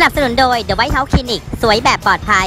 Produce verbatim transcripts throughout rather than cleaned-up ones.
นับสนุนโดย The White House Clinic สวยแบบปลอดภัย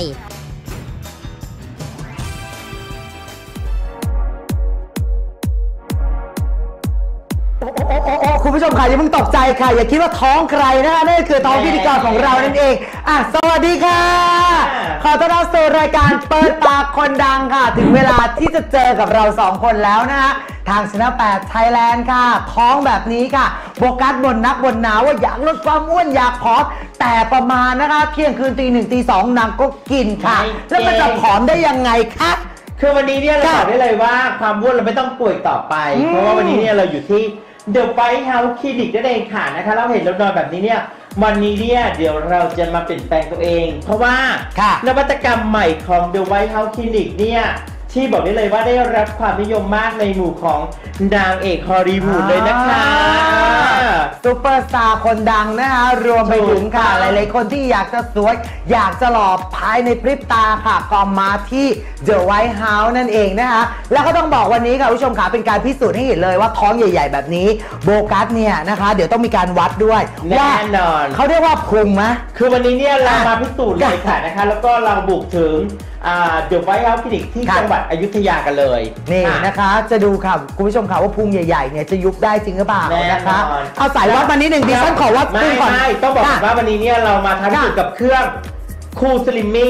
คุณผู้ชมค่ะอย่าเพิ่งตกใจค่ะอย่าคิดว่าท้องใครนะคะนั่นคือท้องพิธีกรของเรานั่นเองอ่ะสวัสดีค่ะขอต้อนรับสู่รายการเปิดปากคนดังค่ะถึงเวลาที่จะเจอกับเราสองคนแล้วนะคะทางชนะแปดไทยแลนด์ค่ะท้องแบบนี้ค่ะโบกัสบนนักบนหนาวว่าอยากลดความอ้วนอยากผอมแต่ประมาณนะคะเที่ยงคืนตีหนึ่งตีสองนางก็กินค่ะแล้วมันจะผอมได้ยังไงคะคือวันนี้เนี่ยเราบอกได้เลยว่าความอ้วนเราไม่ต้องป่วยต่อไปเพราะว่าวันนี้เนี่ยเราอยู่ที่ The White House Clinic นั่นเองค่ะนะคะเราเห็นเรานอนแบบนี้เนี่ยวันนี้เนี่ยเดี๋ยวเราจะมาเปลี่ยนแปลงตัวเองเพราะว่านวัตกรรมใหม่ของ The White House Clinic เนี่ยที่บอกได้เลยว่าได้รับความนิยมมากในหมู่ของนางเอกฮอลลีวูดเลยนะคะซุปเปอร์สตาร์คนดังนะคะรวมไปถึงค่ะหลายๆคนที่อยากจะสวยอยากจะหล่อภายในพริบตาค่ะก็มาที่ The White House นั่นเองนะคะแล้วก็ต้องบอกวันนี้ค่ะผู้ชมค่ะเป็นการพิสูจน์ให้เห็นเลยว่าท้องใหญ่ๆแบบนี้โบกัสเนี่ยนะคะเดี๋ยวต้องมีการวัดด้วยแน่นอนเขาเรียกว่าพุงไหมคือวันนี้เนี่ยเรามาพิสูจน์เลยค่ะนะคะแล้วก็เราบุกถึงเดอะไวท์เฮาส์คลินิกที่จังหวัดอยุธยากันเลยนี่นะคะจะดูค่ะคุณผู้ชมค่ะว่าพุงใหญ่ๆเนี่ยจะยุบได้จริงหรือเปล่านะคะเอาสายวัดมานิดหนึ่งดิฉันขอวัดพุงก่อนไม่ต้องบอกว่าวันนี้เนี่ยเรามาทำพิสูจน์กับเครื่องคูลสลิมมิ่ง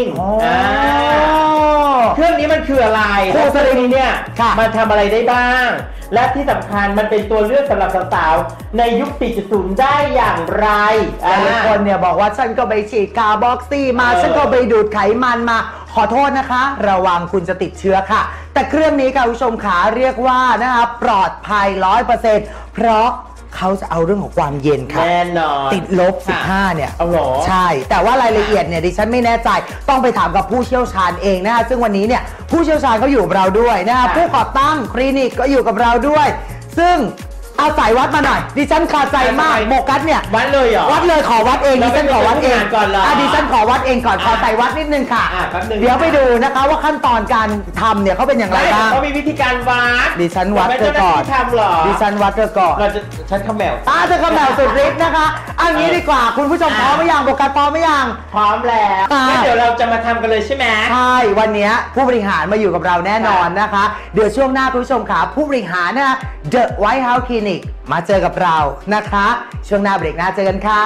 เครื่องนี้มันคืออะไรคูลสลิมมิ่งเนี่ยมันทำอะไรได้บ้างและที่สำคัญมันเป็นตัวเลือกสำหรับสาวๆในยุค สี่จุดศูนย์ ได้อย่างไรหลายคนเนี่ยบอกว่าฉันก็ไปฉีดคาร์บอกซี่มาฉันก็ไปดูดไขมันมาขอโทษนะคะระวังคุณจะติดเชื้อค่ะแต่เครื่องนี้ค่ะผู้ชมขาเรียกว่านะคะปลอดภัย ร้อยเปอร์เซ็นต์ เพราะเขาจะเอาเรื่องของความเย็นค่ะแน่นอนติดลบสิบห้าเนี่ยเอาหรอใช่แต่ว่ารายละเอียดเนี่ยดิฉันไม่แน่ใจต้องไปถามกับผู้เชี่ยวชาญเองนะคะซึ่งวันนี้เนี่ยผู้เชี่ยวชาญเขาอยู่กับเราด้วยนะคะผู้ก่อตั้งคลินิกก็อยู่กับเราด้วยซึ่งเอาสายวัดมาหน่อยดิฉันคาใจมากโบกัสเนี่ยวัดเลยเหรอวัดเลยขอวัดเองดิฉันขอวัดเองก่อนเลยอ่ะดิฉันขอวัดเองก่อนขอใส่วัดนิดนึงค่ะเดี๋ยวไปดูนะคะว่าขั้นตอนการทำเนี่ยเขาเป็นอย่างไรบ้างเขามีวิธีการวัดดิฉันวัดเธอก่อนดิฉันวัดเธอก่อนเราจะฉันขมแมวอ่ะเธอขมแมวสุดฤทธิ์นะคะอันนี้ดีกว่าคุณผู้ชมพร้อมหรือยังโบกัสพร้อมหรือยังพร้อมแล้วงั้นเดี๋ยวเราจะมาทำกันเลยใช่ไหมใช่วันนี้ผู้บริหารมาอยู่กับเราแน่นอนนะคะเดี๋ยวช่วงหน้าคุณผู้ชมค่ะผู้บริหารนะ The White House Clinic มาเจอกับเรานะคะช่วงหน้าเบรกหน้าเจอกันค่ะ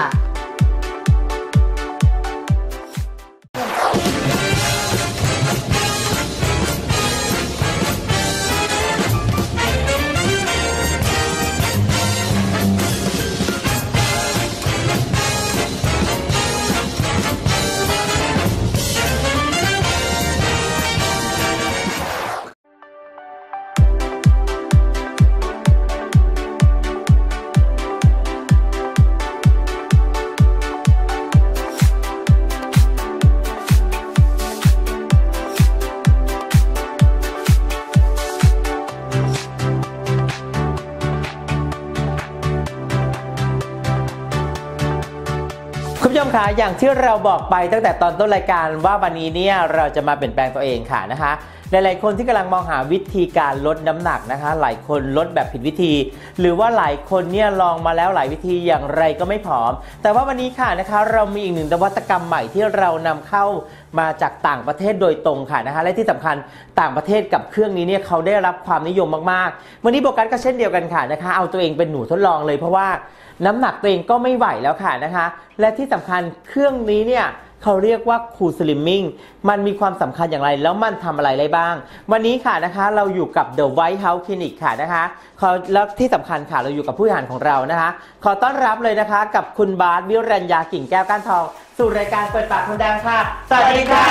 คุณผู้ชมคะอย่างที่เราบอกไปตั้งแต่ตอนต้นรายการว่าวันนี้เนี่ยเราจะมาเปลี่ยนแปลงตัวเองค่ะนะคะหลายๆคนที่กำลังมองหาวิธีการลดน้ำหนักนะคะหลายคนลดแบบผิดวิธีหรือว่าหลายคนเนี่ยลองมาแล้วหลายวิธีอย่างไรก็ไม่ผอมแต่ว่าวันนี้ค่ะนะคะเรามีอีกหนึ่งนวัตกรรมใหม่ที่เรานำเข้ามาจากต่างประเทศโดยตรงค่ะนะคะและที่สำคัญต่างประเทศกับเครื่องนี้เนี่ยเขาได้รับความนิยมมากๆวันนี้โบกัสก็เช่นเดียวกันค่ะนะคะเอาตัวเองเป็นหนูทดลองเลยเพราะว่าน้ำหนักตัวเองก็ไม่ไหวแล้วค่ะนะคะและที่สำคัญเครื่องนี้เนี่ยเขาเรียกว่าคูลสลิมมิ่งมันมีความสำคัญอย่างไรแล้วมันทำอะไรได้บ้างวันนี้ค่ะนะคะเราอยู่กับ The White House Clinic ค่ะนะคะแล้วที่สำคัญค่ะเราอยู่กับผู้บริหารของเรานะคะขอต้อนรับเลยนะคะกับคุณบาส วิรัญญากิ่งแก้วก้านทองสู่รายการเปิดปากคนดังค่ะสวัสดีค่ะ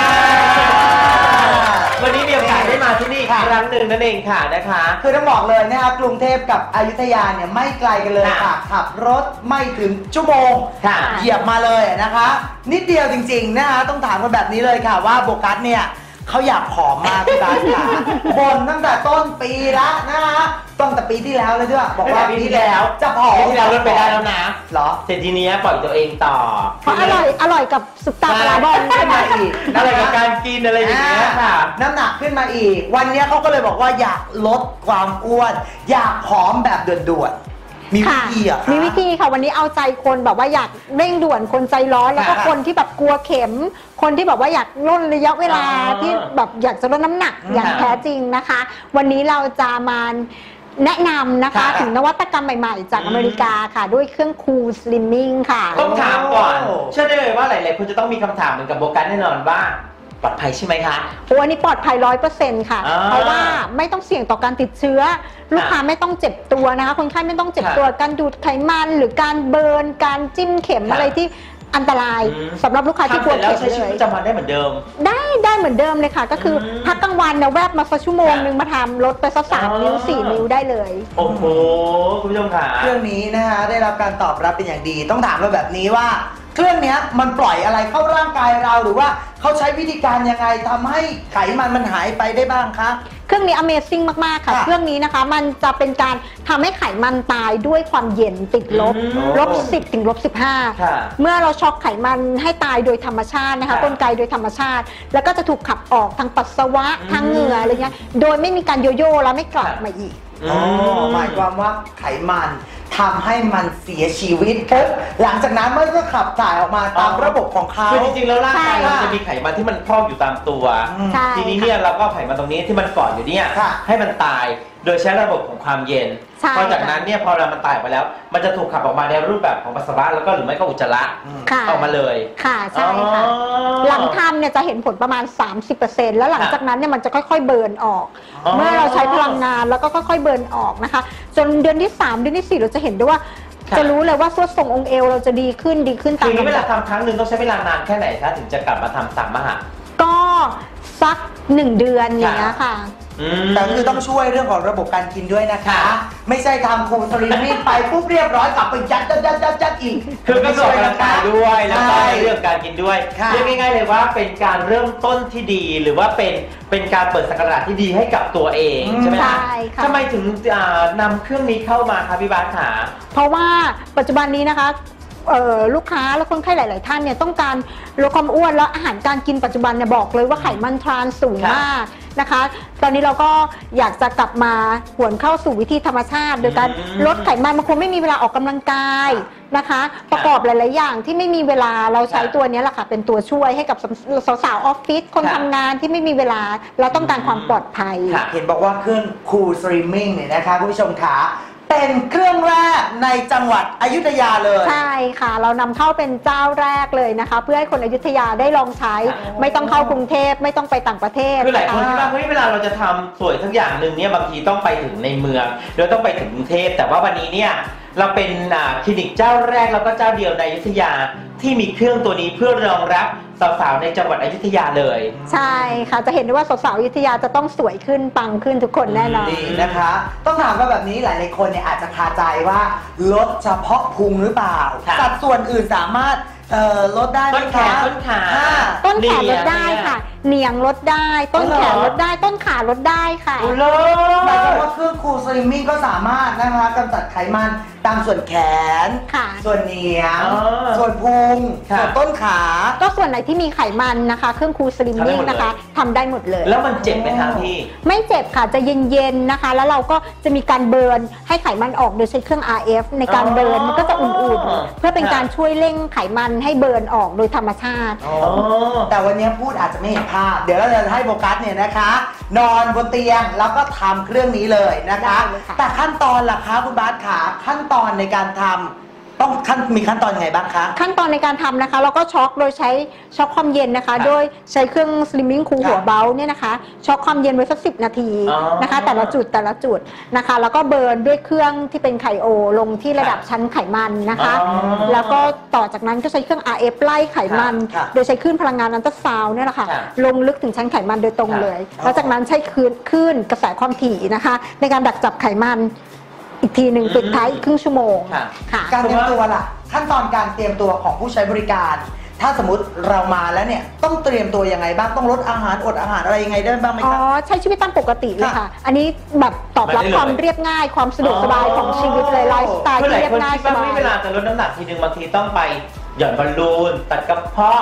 วันนี้มีโอกาสได้มาที่นี่ครั้งหนึ่งนั่นเองค่ะนะคะคือต้องบอกเลยนะคะกรุงเทพกับอยุธยาเนี่ยไม่ไกลกันเลยค่ะขับรถไม่ถึงชั่วโมงเหยียบมาเลยนะคะนิดเดียวจริงๆนะคะต้องถามกันแบบนี้เลยค่ะว่าโบกัสเนี่ยเขาอยากผอมมากพี่บาสค่ะบ่นตั้งแต่ต้นปีแล้วนะคะตั้งแต่ปีที่แล้วเลยด้วยบอกว่าปีที่แล้วจะผอมปีที่แล้วลดไปได้แล้วนะเหรอเสร็จทีนี้ปล่อยตัวเองต่อเพราะอร่อยอร่อยกับซุปตาปลาบอลขึ้นมาอีกอะไรกับการกินอะไรอย่างเงี้ยค่ะน้ำหนักขึ้นมาอีกวันนี้เขาก็เลยบอกว่าอยากลดความอ้วนอยากผอมแบบด่วนๆมีวิค่ะธีเหรอ่ะมีวิธีค่ะวันนี้เอาใจคนแบบว่าอยากเร่งด่วนคนใจร้อนแล้วก็ค่ะคนที่แบบกลัวเข็ม คนที่แบบว่าอยากลดระยะเวลาอ๋อที่แบบอยากจะลดน้ำหนักอืมอย่างแท้จริงนะคะ วันนี้เราจะมาแนะนำนะคะค่ะถึงนวัตกรรมใหม่ๆ จากอเมริกาค่ะ ด้วยเครื่อง Cool Slimming ค่ะต้องถามก่อนโอ้เชื่อได้เลยว่าหลายๆคนจะต้องมีคำถามเหมือนกับโบกัสแน่นอนว่าปลอดภัยใช่ไหมคะโอ้อันนี้ปลอดภัยร้อยเปอร์เซ็นต์ค่ะอ่าเพราะว่าไม่ต้องเสี่ยงต่อการติดเชื้อ ลูกค้าไม่ต้องเจ็บตัวนะคะ คนไข้ไม่ต้องเจ็บค่ะตัว การดูดไขมันหรือการเบิร์น การจิ้มเข็มค่ะอะไรที่อันตรายอืมสำหรับลูกค้าที่ทำกลัเสวร็จแล้วเข็มใช้ชีเลวิตยประจำวันได้เหมือนเดิมได้ได้เหมือนเดิมเลยค่ะ ก็คืออมพักกลางวันเนี่ยแวบมาสักชั่วโมงหนึ่งมาทำลดไปสักสามอ๋อนิ้วสี่นิ้วได้เลยโอ้โหคุณผู้ชมค่ะเครื่องนี้นะคะได้รับการตอบรับเป็นอย่างดี ต้องถามเราแบบนี้ว่า เครื่องเนี้ยมันปล่อยอะไรเข้าร่างกายเราหรือว่าเขาใช้วิธีการยังไงทำให้ไขมันมันหายไปได้บ้างคะเครื่องนี้ Amazing มากๆค่ะค่ะเครื่องนี้นะคะมันจะเป็นการทำให้ไขมันตายด้วยความเย็นติดลบอืมลบสิบถึงลบสิบห้าค่ะเมื่อเราช็อกไขมันให้ตายโดยธรรมชาตินะคะค่ะกลไกโดยธรรมชาติ แล้วก็จะถูกขับออกทางปัสสาวะอืมทางเหงื่ออะไรเงี้ยโดยไม่มีการโยโย่แล้วไม่กลับค่ะมาอีกอ๋อหมายความว่าไขมันทำให้มันเสียชีวิตปุ๊บหลังจากนั้นมันก็ขับถ่ายออกมาตามระบบของเขาคือจริงๆแล้วร่างกายใช่เราจะมีไขมันที่มันพอกอยู่ตามตัวอืมใช่ทีนี้เนี่ยเราก็เอาไขมันตรงนี้ที่มันเกาะอยู่เนี่ยค่ะให้มันตายโดยใช้ระบบของความเย็นใช่พอจากนั้นเนี่ยพอเรามันตายไปแล้ว มันจะถูกขับออกมาในรูปแบบของปัสสาวะแล้วก็หรือไม่ก็อุจจาระค่ะออกมาเลยค่ะใช่ค่ะอ๋อหลังทำเนี่ยจะเห็นผลประมาณ สามสิบเปอร์เซ็นต์ แล้วหลังจากนั้นเนี่ยมันจะค่อยๆเบิร์นออกอ๋อเมื่อเราใช้พลังงานแล้วก็ค่อยๆเบิร์นออกนะคะ จนเดือนที่สามเดือนที่สี่เราจะเห็นด้วยว่าค่ะจะรู้เลยว่าส่วนทรงองค์เอวเราจะดีขึ้นดีขึ้นตาทีมนี้เวลำลาดับทำครั้งหนึ่งต้องใช้เวลานานแค่ไหนคะถึงจะกลับมาทำซ้ำอะฮะก็สักหนึ่งเดือนอย่างเงี้ยค่ะอืมแต่คือต้องช่วยเรื่องของระบบการกินด้วยนะคะค่ะไม่ใช่ทำคูลสลิมมิ่งไปปุ๊บเรียบร้อยกลับไปยัดยัดยัดยัดยัดอีกคือก็ออกกำลังกายด้วยแล้วก็ใช่เรื่องการกินด้วยค่ะเรียกง่ายๆเลยว่าเป็นการเริ่มต้นที่ดีหรือว่าเป็นเป็นการเปิดศักราชที่ดีให้กับตัวเองใช่ไหมใช่คะค่ะทำไมถึงอ่านำเครื่องนี้เข้ามาคะพี่บาสขาเพราะว่าปัจจุบันนี้นะคะเอ่อลูกค้าและคนไข้หลาย ๆ ท่านเนี่ยต้องการลดความอ้วนแล้วอาหารการกินปัจจุบันเนี่ยบอกเลยว่าไขมันทรานส์สูงมากนะคะ ตอนนี้เราก็อยากจะกลับมาหวนเข้าสู่วิธีธรรมชาติ โดยการอืมลดไขมันบางคนไม่มีเวลาออกกำลังกายนะคะ ประกอบหลาย ๆ อย่างที่ไม่มีเวลาเราใช้ตัวนี้แหละค่ะเป็นตัวช่วยให้กับสาว ๆ ออฟฟิศคนค่ะทำงานที่ไม่มีเวลาเราต้องการความปลอดภัยค่ะเห็นบอกว่าเครื่อง Cool Slimming เนี่ยนะคะคุณผู้ชมขาเป็นเครื่องแรกในจังหวัดอยุธยาเลยใช่ค่ะ เรานำเข้าเป็นเจ้าแรกเลยนะคะ เพื่อให้คนอยุธยาได้ลองใช้อ๋อไม่ต้องเข้ากรุงเทพไม่ต้องไปต่างประเทศคือหลายคนนะคิดคะว่าเฮ้ยเวลาเราจะทำสวยทั้งอย่างหนึ่งเนี่ยบางทีต้องไปถึงในเมืองหรือต้องไปถึงกรุงเทพแต่ว่าวันนี้เนี่ยเราเป็นอ่าคลินิกเจ้าแรกแล้วก็เจ้าเดียวในอยุธยาที่มีเครื่องตัวนี้เพื่อรองรับสาวๆในจังหวัดอยุธยาเลยใช่ค่ะจะเห็นได้ว่าสาวๆอยุธยาจะต้องสวยขึ้นปังขึ้นทุกคนแน่นอนดีนะคะ ต้องถามว่าแบบนี้หลายๆคนเนี่ยอาจจะคาใจว่าลดเฉพาะพุงหรือเปล่าค่ะสัดส่วนอื่นสามารถเอ่อลดได้ไหมต้นแขคะนต้นขาอ่าต้นแขนลดได้เนี่ยค่ะ เหนียงลดได้ ต้นแขนอ๋อเหรอลดได้ต้นขาลดได้ค่ะโอ้โลหมายความว่าเครื่อง Cool Slimming ก็สามารถนะคะกำจัดไขมันตามส่วนแขนค่ะส่วนเหนียงอ๋อส่วนพุงค่ะส่วนต้นขาก็ส่วนไหนที่มีไขมันนะคะเครื่องคูลสลิมมิ่งทำได้หมดเลยนะคะทำได้หมดเลยแล้วมันเจ็บไหมคะพี่ไม่เจ็บค่ะจะเย็นๆนะคะ แล้วเราก็จะมีการเบิร์นให้ไขมันออกโดยใช้เครื่อง อาร์ เอฟ ในการอ๋อเบิร์นมันก็จะอุ่นๆ เพื่อเป็นการช่วยเร่งไขมันให้เบิร์นออกโดยธรรมชาติอ๋อแต่วันนี้พูดอาจจะไม่เห็นภาพ เดี๋ยวเราจะให้โบกัสเนี่ยนะคะ นอนบนเตียงแล้วก็ทำเครื่องนี้เลยนะคะได้เลยค่ะแต่ขั้นตอนล่ะคะคุณบาสขาขั้นตอนในการทำต้องขั้นมีขั้นตอนยังไงบ้างคะขั้นตอนในการทำนะคะ เราก็ช็อกโดยใช้ช็อกความเย็นนะคะค่ะโดยใช้เครื่องสลิมมิ่งคูลค่ะหัวเบาเนี่ยนะคะช็อกความเย็นไว้สักสิบนาทีอ๋อนะคะ แต่ละจุดแต่ละจุดนะคะ แล้วก็เบิร์นด้วยเครื่องที่เป็นไคโอลงที่ระดับค่ะชั้นไขมันนะคะอ๋อแล้วก็ต่อจากนั้นก็ใช้เครื่อง อาร์ เอฟ ไล่ไขมันค่ะโดยใช้คลื่นพลังงานอัลตราซาวน์เนี่ยแหละค่ะค่ะลงลึกถึงชั้นไขมันโดยตรงค่ะเลย แล้วจากนั้นใช้คลื่นคลื่นกระแสความถี่นะคะ ในการดักจับไขมันอีกทีหนึ่งปิดท้ายอีกครึ่งชั่วโมงค่ะค่ะการเตรียมตัวล่ะขั้นตอนการเตรียมตัวของผู้ใช้บริการ ถ้าสมมติเรามาแล้วเนี่ยต้องเตรียมตัวยังไงบ้างต้องลดอาหารอดอาหารอะไรยังไงได้บ้างไหมอ๋อคะใช้ชีวิตตามปกติเลยค่ะค่ะ อันนี้แบบตอบรับไม่ได้เลยความเรียบง่าย ความสะดวกสบายของชีวิตเลยไลฟ์สไตล์คือหที่ลายเรียคนบง่ายคิดสว่าบาไม่ยเวลาจะลดน้ำหนักทีนึงบางทีต้องไปหย่อนบอลลูนตัดกระเพาะ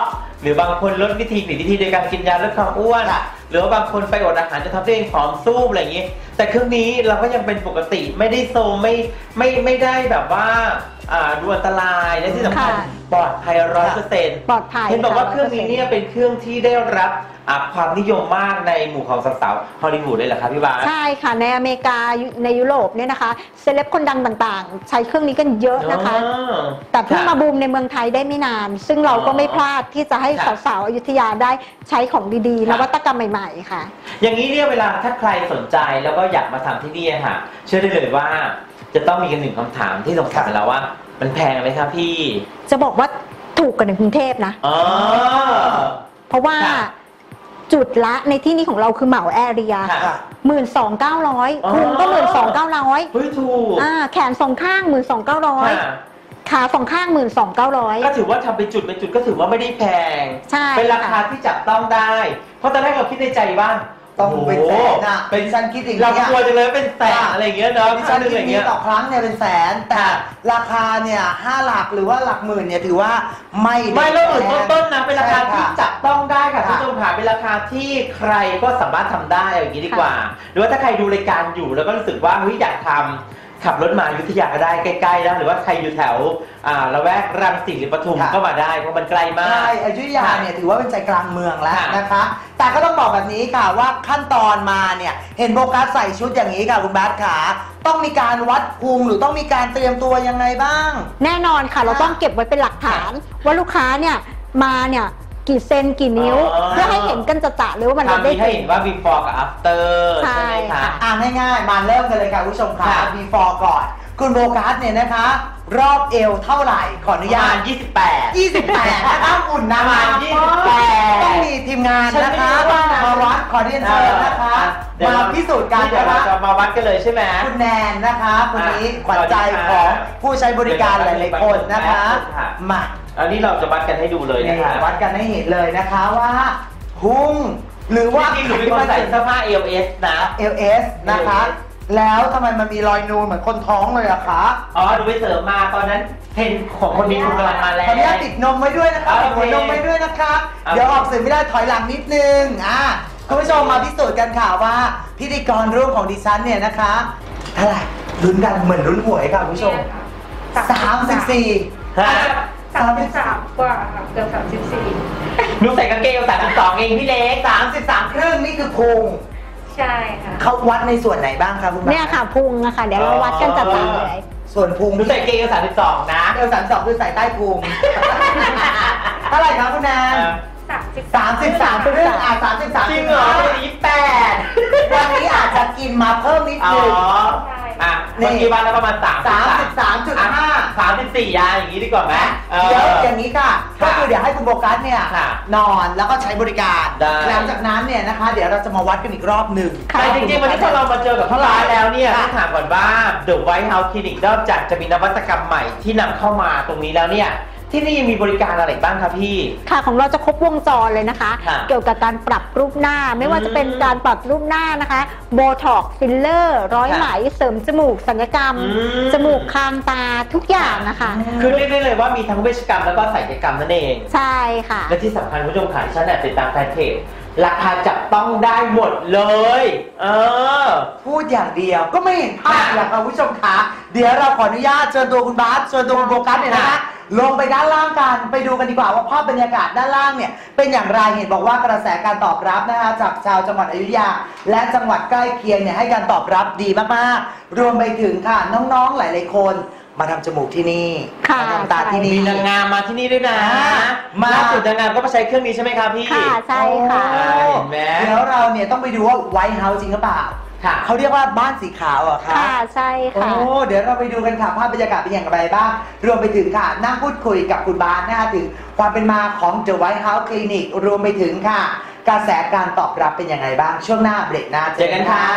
รือบางคนลดวิธีผิดวิธีโดยการกินยาลดความอ้วนหรือว่าบางคนไปอดอาหารจะทำให้ตัวเองผอมซูบอะไรอย่างนี้แต่เครื่องนี้เราก็ยังเป็นปกติไม่ได้โซมไม่ไม่ไม่ได้แบบว่าดูอันตรายและที่สำคัญปลอดภัยร้อยเปอร์เซ็นต์ปลอดภัยเห็นบอกว่าเครื่องนี้เนี่ยเป็นเครื่องที่ได้รับความนิยมมากในหมู่ของสาวๆฮอลลีวูดเลยเหรอคะพี่บาสใช่ค่ะในอเมริกาในยุโรปเนี่ยนะคะเซเลบคนดังต่างๆใช้เครื่องนี้กันเยอะนะคะแต่เพิ่งมาบูมในเมืองไทยได้ไม่นานซึ่งเราก็ไม่พลาดที่จะให้สาวๆอยุธยาได้ใช้ของดีๆนวัตกรรมใหม่ๆค่ะอย่างนี้เนี่ยเวลาถ้าใครสนใจแล้วก็อยากมาทำที่นี่ค่ะเชื่อได้เลยว่าจะต้องมีกันหนึ่งคำถามที่สงสัยแล้วว่ามันแพงไหมครับพี่จะบอกว่าถูกกว่าในกรุงเทพนะเพราะว่าจุดละในที่นี้ของเราคือเหมาแอเรียหมื่นสองเก้าร้อยพุงก็หมื่นสองเก้าร้อยเฮ้ยถูกแขนสองข้างหมื่นสองเก้าร้อยขาสองข้างหมื่นสองเก้าร้อยก็ถือว่าทำเป็นจุดเป็นจุดก็ถือว่าไม่ได้แพงเป็นราคาที่จับต้องได้เพราะตอนแรกเราคิดในใจว่าต้องเป็นแสนอ่ะเป็นฉันคิดอย่างนี้เราควรจะเลยเป็นแสนอะไรอย่างเงี้ยเนาะดิฉันคิดนี้ต่อครั้งเนี่ยเป็นแสนแต่ราคาเนี่ยห้าหลักหรือว่าหลักหมื่นเนี่ยถือว่าไม่ไม่เริ่มหมื่นต้นๆนะเป็นราคาที่จับต้องได้ค่ะคุณผู้ชมค่ะเป็นราคาที่ใครก็สามารถทำได้อย่างนี้ดีกว่าหรือว่าถ้าใครดูรายการอยู่แล้วก็รู้สึกว่าเฮ้ยอยากทำขับรถมาอยุธยาก็ได้ใกล้ๆนะหรือว่าใครอยู่แถวละแวกรังสิตหรือปทุมก็มาได้เพราะมันไกลมากใช่อยุธยาเนี่ยถือว่าเป็นใจกลางเมืองแล้วนะคะแต่ก็ต้องบอกแบบนี้ค่ะว่าขั้นตอนมาเนี่ยเห็นโบกัสใส่ชุดอย่างนี้ค่ะคุณบาสขาต้องมีการวัดพุงหรือต้องมีการเตรียมตัวยังไงบ้างแน่นอนค่ะเราต้องเก็บไว้เป็นหลักฐานว่าลูกค้าเนี่ยมาเนี่ยกี่เซนกี่นิ้วเพื่อให้เห็นกันจะๆเลยว่ามันได้ให้เห็นว่า before กับ after ใช่ไหมคะอ่าง่ายๆมาเริ่มกันเลยค่ะผู้ชมค่ะ before ก่อนคุณโบกัสเนี่ยนะคะรอบเอวเท่าไหร่ขออนุญาตยี่สิบแปดยี่สิบแปดนะคะอุ่นนะมายี่สิบแปดต้องมีทีมงานนะคะมาวัดขอเรียนเชิญนะคะมาพิสูจน์กันเดี๋ยวเราจะมาวัดกันเลยใช่ไหมคุณแนนนะคะคนนี้ขวัญใจของผู้ใช้บริการหลายๆคนนะคะมาอันนี้เราจะวัดกันให้ดูเลยนะคะวัดกันให้เห็นเลยนะคะว่าพุงหรือว่าจริงๆหรือมีคนใส่เสื้อผ้า เอล เอส นะเอล เอส นะคะแล้วทำไมมันมีรอยนูนเหมือนคนท้องเลยอะคะอ๋อดูไปเสริมมาตอนนั้นเห็นของคนมีคุณกำลังมาแล้วตอนนี้ติดนมไว้ด้วยนะคะหัวนมไว้ด้วยนะคะเดี๋ยวออกสื่อไม่ได้ถอยหลังนิดนึงอ่ะคุณผู้ชมมาพิสูจน์กันค่ะว่าพิธีกรร่วมของดิฉันเนี่ยนะคะเท่าไหร่ลุ้นกันเหมือนลุ้นหวยค่ะคุณผู้ชมสามสิบสี่สามสิบสามกว่าเกือบสามสิบสี่ลูกใส่กางเกงสามสิบสองเองพี่เล็กสามสิบสามครึ่งนี่คือพุงใช่ค่ะเขาวัดในส่วนไหนบ้างครับคุณเนี่ยค่ะพุงอะค่ะเดี๋ยวเราวัดกันจัดๆเลยส่วนพุงลูกใส่เกงสามสิบสองนะเอวสามสิบสองคือใส่ใต้พุงเท่าไหร่ครับคุณแนนสามสิบสามสิบสามครึ่งอ่ะสามสิบสามจริงเหรอยี่สิบแปดวันนี้อาจจะกินมาเพิ่มนิดนึงอ่ะเมื่อกี้วันแล้วประมาณสามสามสิบสามจุดห้าสามสิบสี่ยาอย่างนี้ดีกว่าไหมเดี๋ยวอย่างนี้ค่ะก็คือเดี๋ยวให้คุณโบกัสเนี่ยนอนแล้วก็ใช้บริการหลังจากนั้นเนี่ยนะคะเดี๋ยวเราจะมาวัดกันอีกรอบหนึ่งแต่จริงๆวันนี้พอเรามาเจอกับที่ร้านแล้วเนี่ยต้องถามก่อนว่า The White House Clinic นอกจากจะมีนวัตกรรมใหม่ที่นำเข้ามาตรงนี้แล้วเนี่ยที่นี่ยังมีบริการอะไรบ้างครับพี่ค่ะของเราจะครบวงจรเลยนะคะเกี่ยวกับการปรับรูปหน้าไม่ว่าจะเป็นการปรับรูปหน้านะคะโบท็อกซ์ฟิลเลอร์ร้อยไหมเสริมจมูกศัลยกรรมจมูกคางตาทุกอย่างนะคะคือเรียกได้เลยว่ามีทั้งเวชกรรมแล้วก็ศัลยกรรมนั่นเองใช่ค่ะและที่สำคัญคุณผู้ชมค่ะฉันแอบติดตามแฟนเพจราคาจับต้องได้หมดเลยเออพูดอย่างเดียวก็ไม่เห็นภาพหรอกค่ะคุณผู้ชมคะเดี๋ยวเราขออนุญาตเชิญตัวคุณบาสเชิญตัวคุณโบกัสเนี่ยนะคะลงไปด้านล่างกันไปดูกันดีกว่าว่าภาพบรรยากาศด้านล่างเนี่ยเป็นอย่างไรเห็นบอกว่ากระแสการตอบรับนะคะจากชาวจังหวัดอยุธยาและจังหวัดใกล้เคียงเนี่ยให้การตอบรับดีมากๆรวมไปถึงค่ะน้องๆหลายๆคนมาทำจมูกที่นี่มาทำตาที่นี่มีนางงามมาที่นี่ด้วยนะมาสุดนางงามก็มาใช้เครื่องนี้ใช่ไหมครับพี่ค่ะใช่ค่ะเห็นไหมเดี๋ยวเราเนี่ยต้องไปดูว่าไวท์เฮาส์จริงหรือเปล่าเขาเรียกว่าบ้านสีขาวอ่ะค่ะค่ะใช่ค่ะโอ้เดี๋ยวเราไปดูกันค่ะภาพบรรยากาศเป็นอย่างไรบ้างรวมไปถึงค่ะนั่งพูดคุยกับคุณบาสนะคะถึงความเป็นมาของ The White House Clinic รวมไปถึงค่ะกระแสการตอบรับเป็นอย่างไรบ้างช่วงหน้าเบรกหน้าเจอกันค่ะ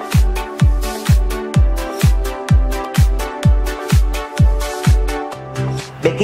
เบกกี้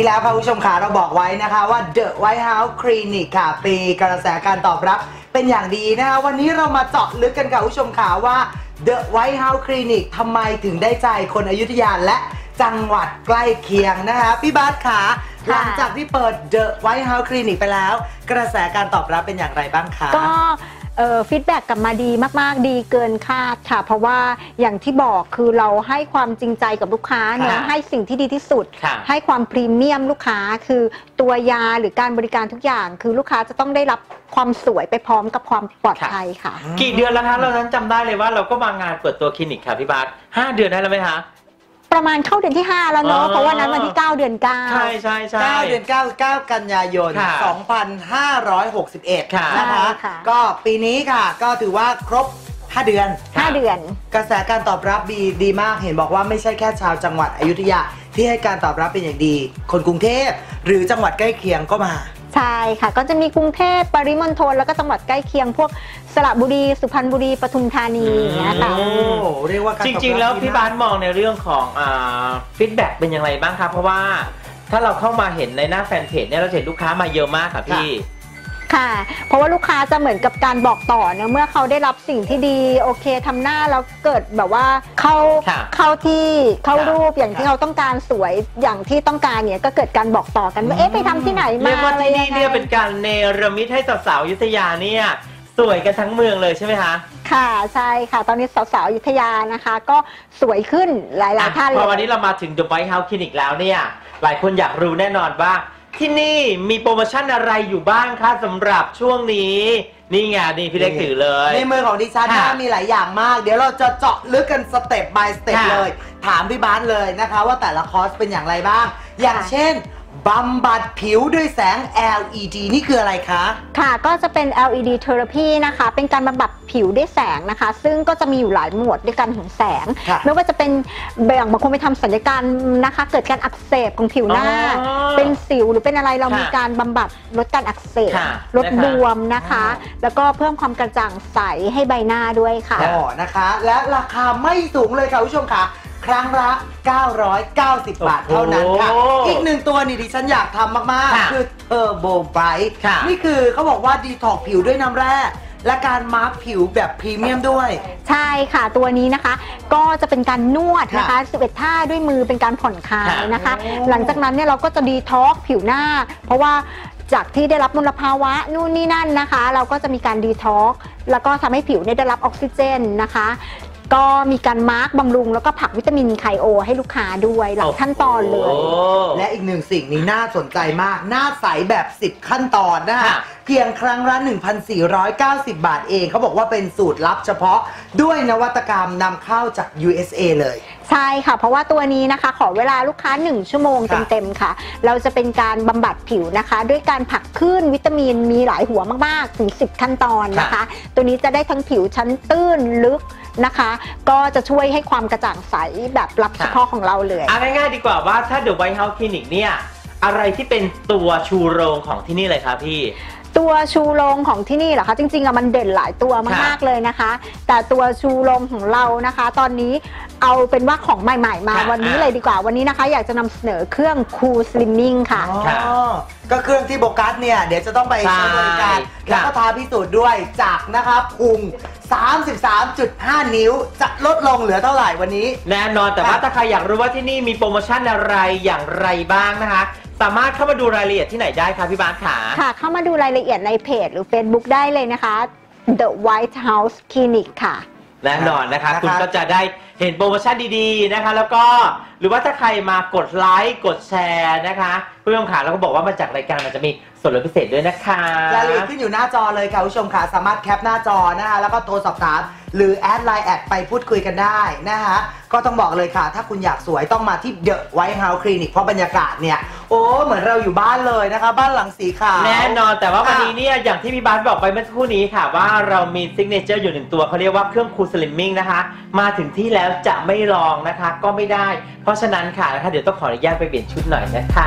ที่แล้วค่ะคุณผู้ชมขาเราบอกไว้นะคะว่า The White House Clinic ค่ะปีกระแสการตอบรับเป็นอย่างดีนะคะวันนี้เรามาเจาะลึกกันค่ะคุณผู้ชมขาว่า The White House Clinic ทำไมถึงได้ใจคนอยุธยาและจังหวัดใกล้เคียงนะคะพี่บาสขาหลังจากที่เปิด The White House Clinic ไปแล้วกระแสการตอบรับเป็นอย่างไรบ้างคะก็ฟีดแบ็กกลับมาดีมากๆดีเกินคาดค่ะเพราะว่าอย่างที่บอกคือเราให้ความจริงใจกับลูกค้าเนาะให้สิ่งที่ดีที่สุดให้ความพรีเมียมลูกค้าคือตัวยาหรือการบริการทุกอย่างคือลูกค้าจะต้องได้รับความสวยไปพร้อมกับความปลอดภัยค่ะกี่เดือนแล้วคะเรานั้นจำได้เลยว่าเราก็มางานเปิดตัวคลินิกค่ะพี่บาสห้าเดือนได้แล้วไหมคะประมาณเข้าเดือนที่ห้าแล้วเนาะเพราะว่านั้นวันที่เก้าเดือนเก้าใช่ใช่ใช่เก้าเดือนเก้า เก้ากันยายนสองพันห้าร้อยหกสิบเอ็ดนะคะก็ปีนี้ค่ะก็ถือว่าครบห้าเดือนห้าเดือนกระแสการตอบรับดีดีมากเห็นบอกว่าไม่ใช่แค่ชาวจังหวัดอยุธยาที่ให้การตอบรับเป็นอย่างดีคนกรุงเทพหรือจังหวัดใกล้เคียงก็มาใช่ค่ะก็จะมีกรุงเทพปริมณฑลแล้วก็จังหวัดใกล้เคียงพวกสระบุรีสุพรรณบุรีปทุมธานีนะคะโอ้เรียกว่าจริงๆแล้วพี่บาสมองในเรื่องของฟีดแบ็กเป็นยังไงบ้างครับเพราะว่าถ้าเราเข้ามาเห็นในหน้าแฟนเพจเนี่ยเราเห็นลูกค้ามาเยอะมากค่ะพี่ค่ะเพราะว่าลูกค้าจะเหมือนกับการบอกต่อเนะเมื่อเขาได้รับสิ่งที่ดีโอเคทำหน้าแล้วเกิดแบบว่าเข้าเข้าที่เข้ารูปอย่างที่เขาต้องการสวยอย่างที่ต้องการเนี่ยก็เกิดการบอกต่อกันว่าเอ๊ะไปทำที่ไหนมาเรียกว่าที่นี่เนี่ยเป็นการเนรมิตให้สาวๆอยุธยาเนี่ยสวยกันทั้งเมืองเลยใช่ไหมคะค่ะใช่ค่ะตอนนี้สาวๆอยุธยานะคะก็สวยขึ้นหลายๆท่านเลยพอวันนี้เรามาถึง The White House Clinic แล้วเนี่ยหลายคนอยากรู้แน่นอนว่าที่นี่มีโปรโมชั่นอะไรอยู่บ้างคะสำหรับช่วงนี้นี่ไงนี่พี่เล็กถือเลยในมือของดิฉันนะมีหลายอย่างมากเดี๋ยวเราจะเจาะลึกกันสเต็ป by สเต็ปเลยถามพี่บาสเลยนะคะว่าแต่ละคอร์สเป็นอย่างไรบ้างอย่างเช่นบำบัดผิวด้วยแสง แอล อี ดี นี่คืออะไรคะค่ะก็จะเป็น แอล อี ดี Therapy นะคะเป็นการบำบัดผิวด้วยแสงนะคะซึ่งก็จะมีอยู่หลายหมวดด้วยกันของแสงไม่ว่าจะเป็นอย่างบางคนไปทำศัลยกรรมนะคะเกิดการอักเสบของผิวหน้าเป็นสิวหรือเป็นอะไรเรามีการบำบัดลดการอักเสบลดบวมนะคะแล้วก็เพิ่มความกระจ่างใสให้ใบหน้าด้วยค่ะอ๋อนะคะและราคาไม่สูงเลยค่ะผู้ชมค่ะครั้งละเก้าร้อยเก้าสิบบาทเท่านั้นค่ะอีกหนึ่งตัวนี่ดิฉันอยากทำมากๆคือเทอร์โบไบรท์นี่คือเขาบอกว่าดีท็อกผิวด้วยน้ำแร่และการมาร์คผิวแบบพรีเมียมด้วยใช่ค่ะตัวนี้นะคะก็จะเป็นการนวดนะคะสิบเอ็ดท่าด้วยมือเป็นการผ่อนคลายนะคะหลังจากนั้นเนี่ยเราก็จะดีท็อกผิวหน้าเพราะว่าจากที่ได้รับมลภาวะนู่นนี่นั่นนะคะเราก็จะมีการดีท็อกแล้วก็ทำให้ผิวได้รับออกซิเจนนะคะก็มีการมาร์กบำรุงแล้วก็ผักวิตามินไคโอให้ลูกค้าด้วยหลังขั้นตอนเลยและอีกหนึ่งสิ่งนี้น่าสนใจมากหน้าใสแบบสิบขั้นตอนนะคะเพียงครั้งละ หนึ่งพันสี่ร้อยเก้าสิบ บาทเองเขาบอกว่าเป็นสูตรลับเฉพาะด้วยนวัตกรรมนำเข้าจาก ยู เอส เอ เลยใช่ค่ะเพราะว่าตัวนี้นะคะขอเวลาลูกค้าหนึ่งชั่วโมงเต็มๆค่ะเราจะเป็นการบำบัดผิวนะคะด้วยการผักขึ้นวิตามินมีหลายหัวมากๆถึงสิบขั้นตอนนะคะตัวนี้จะได้ทั้งผิวชั้นตื้นลึกนะคะก็จะช่วยให้ความกระจ่างใสแบบลับเฉพาะของเราเลยเอาง่ายๆดีกว่าว่าถ้า The White House Clinic เนี่ยอะไรที่เป็นตัวชูโรงของที่นี่เลยครับพี่ตัวชูโรงของที่นี่เหรอคะจริงๆอะมันเด่นหลายตัวมากๆเลยนะคะแต่ตัวชูโรงของเรานะคะตอนนี้เอาเป็นว่าของใหม่ๆมาวันนี้เลยดีกว่าวันนี้นะคะอยากจะนำเสนอเครื่อง Cool Slimming ค่ะก็เครื่องที่โบกัสเนี่ยเดี๋ยวจะต้องไปใช้บริการแล้วก็ทาพิสูจน์ด้วยจากนะครับพุง สามสิบสามจุดห้า นิ้วจะลดลงเหลือเท่าไหร่วันนี้แน่นอนแต่ว่าถ้าใครอยากรู้ว่าที่นี่มีโปรโมชั่นอะไรอย่างไรบ้างนะคะสามารถเข้ามาดูรายละเอียดที่ไหนได้คะพี่บาสขาค่ะเข้ามาดูรายละเอียดในเพจหรือ Facebook ได้เลยนะคะ The White House Clinic ค่ะแน่นอนนะคะคุณก็จะได้เห็นโปรโมชั่นดีๆนะคะแล้วก็หรือว่าถ้าใครมากดไลค์กดแชร์นะคะผู้ชมขาแล้วก็บอกว่ามาจากรายการมันจะมีส่วนลดพิเศษด้วยนะคะรายละเอียดขึ้นอยู่หน้าจอเลยค่ะผู้ชมขาสามารถแคปหน้าจอนะคะแล้วก็โทรสอบถามหรือแอดไลน์แอดไปพูดคุยกันได้นะคะก็ต้องบอกเลยค่ะถ้าคุณอยากสวยต้องมาที่ The White House Clinic เพราะบรรยากาศเนี่ยโอ้เหมือนเราอยู่บ้านเลยนะคะบ้านหลังสีขาวแน่นอนแต่ว่าวันนี้เนี่ยอย่างที่พี่บาสบอกไปเมื่อสักครู่นี้ค่ะว่าเรามีซิกเนเจอร์อยู่หนึ่งตัวเขาเรียกว่าเครื่อง Cool Slimming นะคะมาถึงที่แล้วจะไม่ลองนะคะก็ไม่ได้เพราะฉะนั้นค่ะนะคะเดี๋ยวต้องขออนุญาตไปเปลี่ยนชุดหน่อยนะคะ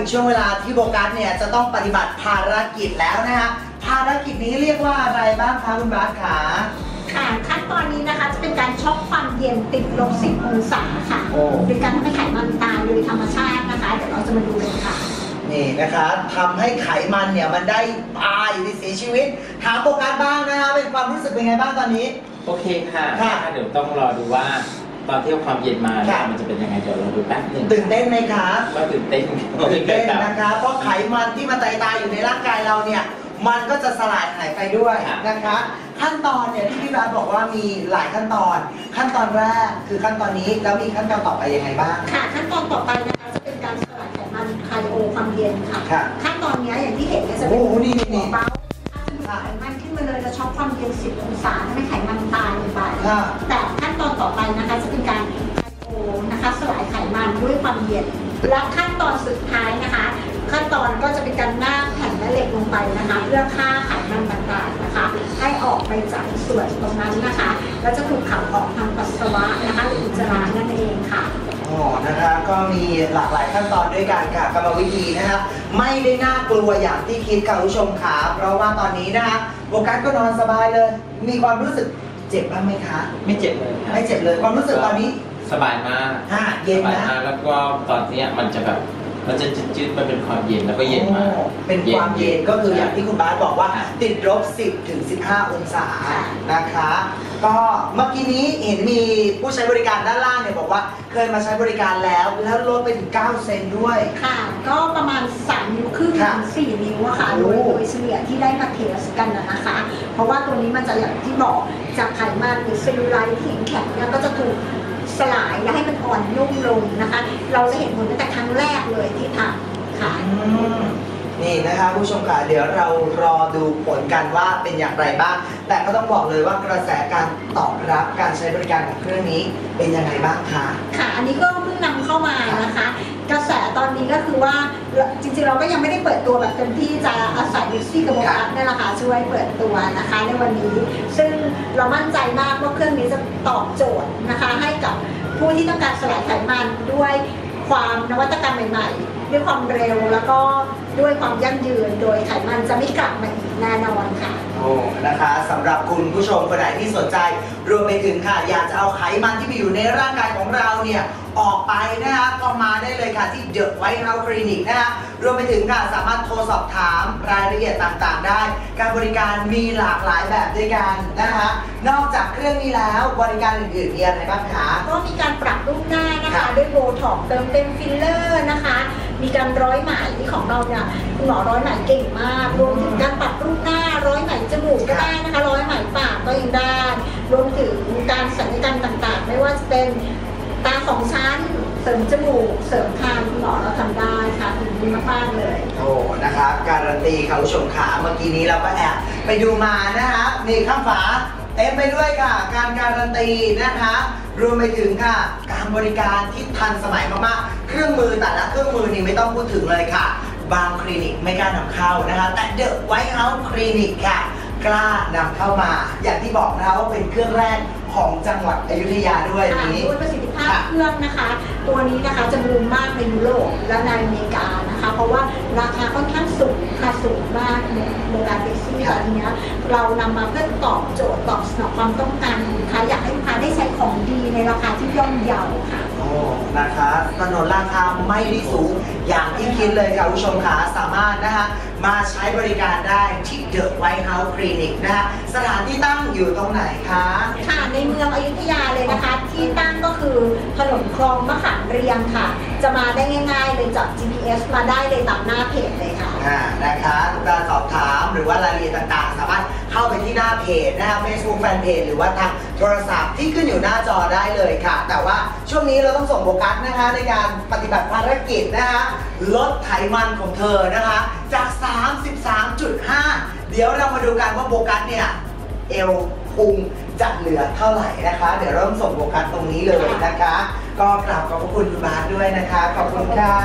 งช่วงเวลาที่โบกัสเนี่ยจะต้องปฏิบัติภารกิจแล้วนะฮะภารกิจนี้เรียกว่าอะไรบ้างคะคุณบาสขาค่ะขั้นตอนนี้นะคะจะเป็นการช็อกความเย็นติดลบสิบองศาค่ะเป็นการทำให้ไขมันตายโดยธรรมชาตินะคะเดี๋ยวเราจะมาดูกันค่ะนี่นะคะทำให้ไขมันเนี่ยมันได้ตายหรือเสียชีวิตถามโบกัสบ้างนะคะเป็นความรู้สึกเป็นไงบ้างตอนนี้โอเคค่ะเดี๋ยวต้องรอดูว่าตอนที่เอาความเย็นมาเนี่ยมันจะเป็นยังไงเดี๋ยวเราดูแป๊บนึงตื่นเต้นไหมคะก็ตื่นเต้นตื่นเต้นนะคะเพราะไขมันที่มันตายตายอยู่ในร่างกายเราเนี่ยมันก็จะสลายหายไปด้วยนะคะขั้นตอนเนี่ยที่พี่บาสบอกว่ามีหลายขั้นตอนขั้นตอนแรกคือขั้นตอนนี้แล้วมีขั้นตอนต่อไปยังไงบ้างค่ะขั้นตอนต่อไปนะคะจะเป็นการสลายไขมันไคโอความเย็นค่ะขั้นตอนนี้อย่างที่เห็นเนี่ยจะเป็นหัวเบาไขมันขึ้นมาเลยจะช็อคความเย็นสิบองศาทำให้ไขมันตายลงไปแต่ขั้นตอนต่อไปนะคะจะเป็นการไคโอนะคะสลายไขมันด้วยความเย็นและขั้นตอนสุดท้ายนะคะขั้นตอนก็จะเป็นการนาบแผ่นแม่เหล็กลงไปนะคะเพื่อฆ่าไขมันต่างๆนะคะให้ออกไปจากส่วนตรงนั้นนะคะแล้วจะถูกขับออกทางปัสสาวะนะคะหรืออุจจาระนั่นเองค่ะอ๋อนะคะก็มีหลากหลายขั้นตอนด้วยกันค่ะกรรมวิธีนะคะไม่ได้น่ากลัวอย่างที่คิดค่ะผู้ชมค่ะเพราะว่าตอนนี้นะคะโบกัสก็นอนสบายเลยมีความรู้สึกเจ็บบ้างไหมคะไม่เจ็บเลยไม่เจ็บเลยความรู้สึกตอนนี้สบายมากเย็นนะแล้วก็ตอนนี้มันจะแบบมันจะจืดๆมันเป็นความเย็นแล้วก็เย็นมากเป็นความเย็นก็คืออย่างที่คุณบาสบอกว่าติดลบสิบถึงสิบห้าองศานะคะก็เมื่อกี้นี้เห็นมีผู้ใช้บริการด้านล่างเนี่ยบอกว่าเคยมาใช้บริการแล้วแล้วลดไปถึงเก้าเซนด้วยค่ะก็ประมาณสามนิ้วครึ่งถึงสี่นิ้วอะค่ะโดยโดยเฉลี่ยที่ได้มาเทสกันนะคะเพราะว่าตัวนี้มันจะอย่างที่บอกจากไขมันหรือเซลลูไลท์ที่แข็งเนี่ยก็จะถูกสลายและให้มันอ่อนนุ่มลงนะคะเราจะเห็นผลตั้งแต่ครั้งแรกเลยที่ทำค่ะนี่นะคะผู้ชมค่ะเดี๋ยวเรารอดูผลกันว่าเป็นอย่างไรบ้างแต่ก็ต้องบอกเลยว่ากระแสการตอบรับการใช้บริการของเครื่องนี้เป็นยังไงบ้างคะค่ะอันนี้ก็เพิ่งนำเข้ามานะคะกระแสตอนนี้ก็คือว่าจริงๆเราก็ยังไม่ได้เปิดตัวแบบเต็มที่จะอาศัยดิสซี่กับโบกัสนี่แหละค่ะช่วยเปิดตัวนะคะในวันนี้ซึ่งเรามั่นใจมากว่าเครื่องนี้จะตอบโจทย์นะคะให้กับผู้ที่ต้องการสลายไขมันด้วยความนวัตกรรมใหม่ๆด้วยความเร็วแล้วก็ด้วยความยั่งยืนโดยไขมันจะไม่กลับมาอีกแน่นอนค่ะโอ้นะคะสำหรับคุณผู้ชมคนไหนที่สนใจรวมไปถึงค่ะอยากจะเอาไขมันที่มีอยู่ในร่างกายของเราเนี่ยออกไปนะคะก็มาได้เลยค่ะที่เดอะไวท์เฮาส์คลินิกนะคะรวมไปถึงค่ะสามารถโทรสอบถามรายละเอียดต่างๆได้การบริการมีหลากหลายแบบด้วยกันนะคะนอกจากเครื่องนี้แล้วบริการอื่นๆมีอะไรบ้างคะก็มีการปรับรูปหน้านะคะด้วยโบท็อกซ์เติมเต็มฟิลเลอร์นะคะมีการร้อยไหมของเราเนี่ยคุณหมอร้อยไหมเก่งมากรวมถึงการปรับรูปหน้าร้อยไหมจมูกก็ได้นะคะร้อยไหมปากก็ยังได้รวมถึงการศัลยกรรมต่างๆไม่ว่าจะเป็นตาสองชั้นเสริมจมูกเสริมคางคุณหมอเราทำได้ค่ะถึงดีมากๆเลยโอ้นะคะการันตีค่ะผู้ชมขาเมื่อกี้นี้เราก็แอบไปดูมานะคะนี่ข้างฝาเต็มไปด้วยค่ะการการันตีนะคะรวมไปถึงค่ะการบริการที่ทันสมัยมากๆเครื่องมือแต่ละเครื่องมือนี่ไม่ต้องพูดถึงเลยค่ะบางคลินิกไม่กล้านำเข้านะคะแต่เดอะไวท์เฮาส์คลินิกค่ะกล้านำเข้ามาอย่างที่บอกนะคะว่าเป็นเครื่องแรกของจังหวัดอยุธยาด้วยนี้ด้วยประสิทธิภาพเครื่องนะคะตัวนี้นะคะจะบูมมากในยุโรปและในอเมริกานะคะเพราะว่าราคาค่อนข้างสูงค่ะสูงมากในโบราณเบซี่แบบนี้เรานำมาเพื่อตอบโจทย์ตอบสนองความต้องการของลูกค้าอยากให้ลูกค้าได้ใช้ของดีในราคาที่ย่อมเยาค่ะโอ้นะคะถนนราคาไม่ได้สูงอย่างที่คิดเลยค่ะผู้ชมค่ะสามารถนะคะมาใช้บริการได้ที่เดอะไวท์เฮาส์คลินิกนะคะสถานที่ตั้งอยู่ตรงไหนคะค่ะในเมืองอยุธยาเลยนะคะที่ตั้งก็คือถนนคลองมะขามเรียงค่ะจะมาได้ง่ายๆเลยจาก จี พี เอส มาได้เลยตามหน้าเพจเลยค่ะอ่านะคะการสอบถามหรือว่ารายละเอียดต่างๆสามารถเข้าไปที่หน้าเพจนะคะ Facebook Fanpage หรือว่าทางโทรศัพท์ที่ขึ้นอยู่หน้าจอได้เลยค่ะแต่ว่าช่วงนี้เราต้องส่งโบกัสนะคะในการปฏิบัติภารกิจนะคะลดไขมันของเธอนะคะจาก สามสิบสามจุดห้า เดี๋ยวเรามาดูกันว่าโบกัสเนี่ยเอวพุงจะเหลือเท่าไหร่นะคะเดี๋ยวเริ่มส่งโบกัสตรงนี้เลยนะคะก็กราบขอบพระคุณคุณบาสด้วยนะคะขอบคุณค่ะ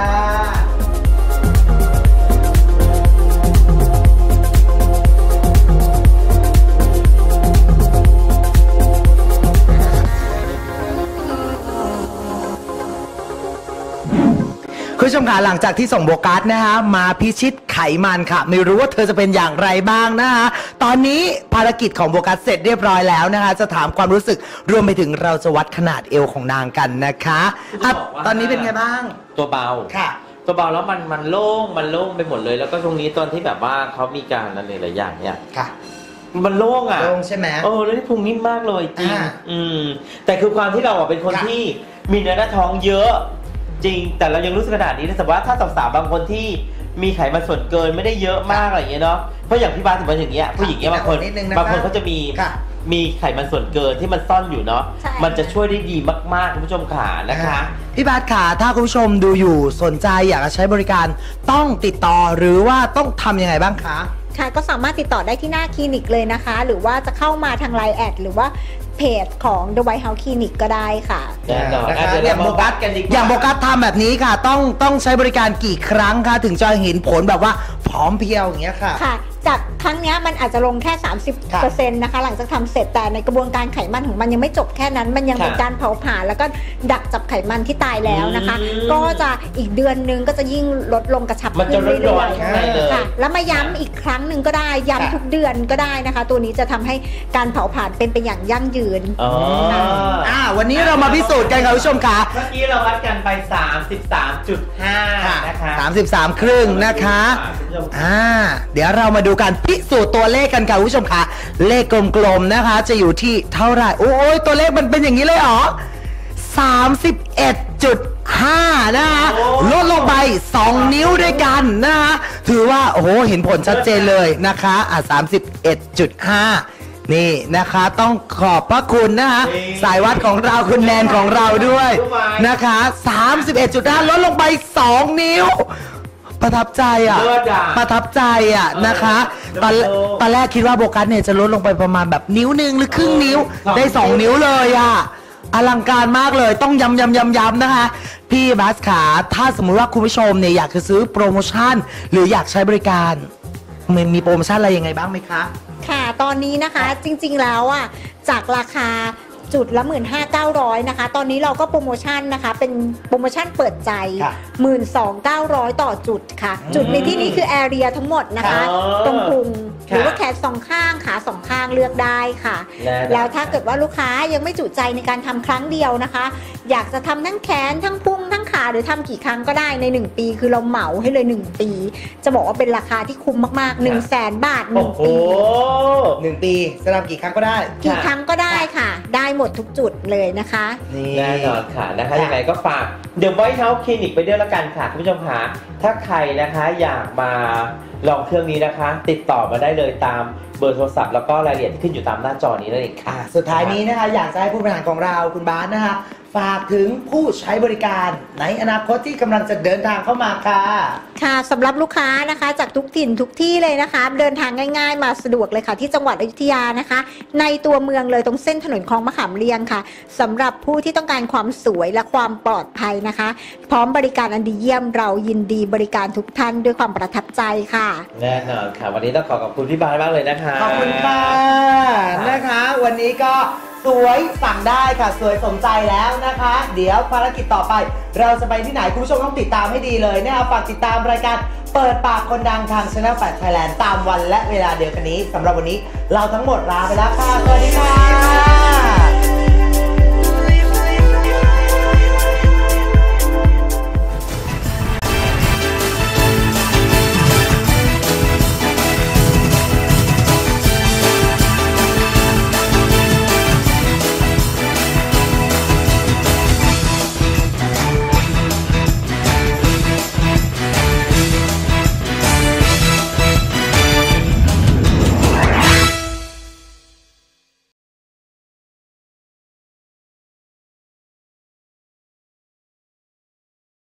คุณผู้ชมคะหลังจากที่ส่งโบกัสนะคะมาพิชิตไขมันค่ะไม่รู้ว่าเธอจะเป็นอย่างไรบ้างนะคะตอนนี้ภารกิจของโบกัสเสร็จเรียบร้อยแล้วนะคะจะถามความรู้สึกรวมไปถึงเราจะวัดขนาดเอวของนางกันนะคะอ่ะตอนนี้เป็นไงบ้างตัวเบาค่ะตัวเบาแล้วมันมันโล่งมันโล่งไปหมดเลย แล้วก็ตรงนี้ตอนที่แบบว่าเขามีการอะไรหลายอย่างเนี่ยค่ะมันโล่งอ่ะโล่งใช่ไหมโอ้แล้วนี่พุงนิ่มมากเลยจริงอ่าอืมแต่คือความที่เราอ่ะเป็นคนค่ะที่มีเนื้อหน้าท้องเยอะจริง แต่เรายังรู้สึกขนาดนี้นะแต่ว่าถ้าสาวๆบางคนที่มีไขมันส่วนเกินไม่ได้เยอะมากอะไรอย่างเงี้ยเนาะเพราะอย่างพี่บาสถึงเป็นอย่างเงี้ยผู้หญิงเนี้ยบางคนนิดนึงนะคะบางคนเขาจะมีค่ะมีไขมันส่วนเกินที่มันซ่อนอยู่เนาะใช่มันจะช่วยได้ดีมากๆคุณผู้ชมขานะคะพี่บาสขาถ้าคุณผู้ชมดูอยู่สนใจอยากจะใช้บริการต้องติดต่อหรือว่าต้องทำยังไงบ้างคะค่ะก็สามารถติดต่อได้ที่หน้าคลินิกเลยนะคะ หรือว่าจะเข้ามาทางไลน์แอดหรือว่าเพจของ The White House Clinic ก็ได้ค่ะแน่นอนนะคะอ่ะเดี๋ยวอย่างเราโบมากัวัสดกันดีกว่าอย่างโบกัสทำแบบนี้ค่ะ ต้องต้องใช้บริการกี่ครั้งคะถึงจะเห็นผลแบบว่าผอมเพรียวอย่างเงี้ยค่ะค่ะ จากครั้งเนี้ยมันอาจจะลงแค่ สามสิบเปอร์เซ็นต์ นะคะ หลังจากทำเสร็จแต่ในกระบวนการไขมันของมันยังไม่จบแค่นั้น มันยังเป็นค่ะการเผาผลาญแล้วก็ดักจับไขมันที่ตายแล้วนะคะอืมก็จะอีกเดือนนึงก็จะยิ่งลดลงกระชับมันจะขึ้นร้เรื่ออน ยๆข้างในเลยๆค่ะแล้วมาย้ำอีกครั้งหนึ่งก็ได้ค่ะย้ำทุกเดือนก็ได้นะคะ ตัวนี้จะทำให้การเผาผลาญเป็นไปอย่างยั่งยืนอ๋ออ่าวันนี้เรามาพิสูจน์กันค่ะคุณผู้ชมค่ะเมื่อกี้เราวัดกันไป สามสิบสามจุดห้า นะคะสามสิบสามครึ่งนะคะ อ่า เดี๋ยวเรามาดูกันพิสูจน์ตัวเลขกันค่ะคุณผู้ชมค่ะ เลขกลมๆนะคะ จะอยู่ที่เท่าไหร่ โอ้ยตัวเลขมันเป็นอย่างนี้เลยเหรอ สามสิบเอ็ดจุดห้า นะคะโอ้ลดลงไป สอง นิ้วด้วยกันนะคะถือว่าโอ้โหเห็นผลชัดเจนเลยนะคะอ่ะ สามสิบเอ็ดจุดห้า นี่นะคะต้องขอบพระคุณนะคะสายวัดของเราคุณแนนของเราด้วยนะคะ สามสิบเอ็ดจุดห้า ลดลงไป สอง นิ้ว ประทับใจอ่ะเลิศอ่ะประทับใจอ่ะนะคะ ตอนเลิศตอนแรกคิดว่าโบกัสเนี่ยจะลดลงไปประมาณแบบนิ้วหนึ่งหรือครึ่งนิ้วสองได้สองนิ้นิ้ววเลยอ่ะอลังการมากเลยต้องย้ำย้ำย้ำย้ำนะคะ พี่บาสขาถ้าสมมุติว่าคุณผู้ชมเนี่ยอยากจะซื้อโปรโมชั่น หรืออยากใช้บริการมันมีโปรโมชั่นอะไรยังไงบ้างไหมคะค่ะตอนนี้นะคะจริงๆแล้วอ่ะจากราคาจุดละ หนึ่งหมื่นห้าพันเก้าร้อย นะคะตอนนี้เราก็โปรโมชั่นนะคะเป็นโปรโมชั่นเปิดใจค่ะหนึ่งหมื่นสองพันเก้าร้อย ต่อจุดค่ะ จุดในที่นี้คือแอเรียทั้งหมดนะคะอ๋อตรงพุงหค่ะรือว่าแขนสองข้างขาสองข้างเลือกได้ค่ะแน่นอนแล้วถ้าเกิดว่าลูกค้ายังไม่จุใจในการทำครั้งเดียวนะคะ อยากจะทำทั้งแขนทั้งพุงทั้งขาหรือทำกี่ครั้งก็ได้ในหนึ่งปีคือเราเหมาให้เลยหนึ่งปี จะบอกว่าเป็นราคาที่คุ้มมากๆ หนึ่งแสนบาทหโอ้นึ่งโหปีหนึ่งปีจะทำกี่ครั้งก็ได้กี่ครั้งก็ได้ค่ะ ได้หมดทุกจุดเลยนะคะนี่แน่นอนค่ะนะคะยังไงก็ฝากเดี๋ยวไวท์เฮาส์คลินิกไปด้วยละกันค่ะคุณผู้ชมค่ะถ้าใครนะคะอยากมาลองเครื่องนี้นะคะ ติดต่อมาได้เลยตามเบอร์โทรศัพท์แล้วก็รายละเอียดที่ขึ้นอยู่ตามหน้าจอนี้นั่นเองค่ะอ่ะสุดท้ายนี้นะคะอยากจะให้ผู้บริหารของเราคุณบาสนะคะฝากถึงผู้ใช้บริการในอนาคตที่กำลังจะเดินทางเข้ามาค่ะค่ะสำหรับลูกค้านะคะจากทุกถิ่นทุกที่เลยนะคะ เดินทางง่ายๆ มาสะดวกเลยค่ะ ที่จังหวัดอยุธยานะคะ ในตัวเมืองเลยตรงเส้นถนนคลองมะขามเรียงค่ะสำหรับผู้ที่ต้องการความสวยและความปลอดภัยนะคะ พร้อมบริการอันดีเยี่ยมเรายินดีบริการทุกท่านด้วยความประทับใจค่ะแน่นอนค่ะ วันนี้ต้องขอขอบคุณพี่บาสมากเลยนะคะขอบคุณค่ะนะคะ วันนี้ก็สวยสั่งได้ค่ะสวยสมใจแล้วนะคะ เดี๋ยวภารกิจต่อไป เราจะไปที่ไหนคุณผู้ชมต้องติดตามให้ดีเลยนะคะฝากติดตามรายการเปิดปากคนดังทาง Channel แปด Thailand ตามวันและเวลาเดียวกันนี้สำหรับวันนี้เราทั้งหมดลาไปแล้วค่ะสวัสดีค่ะ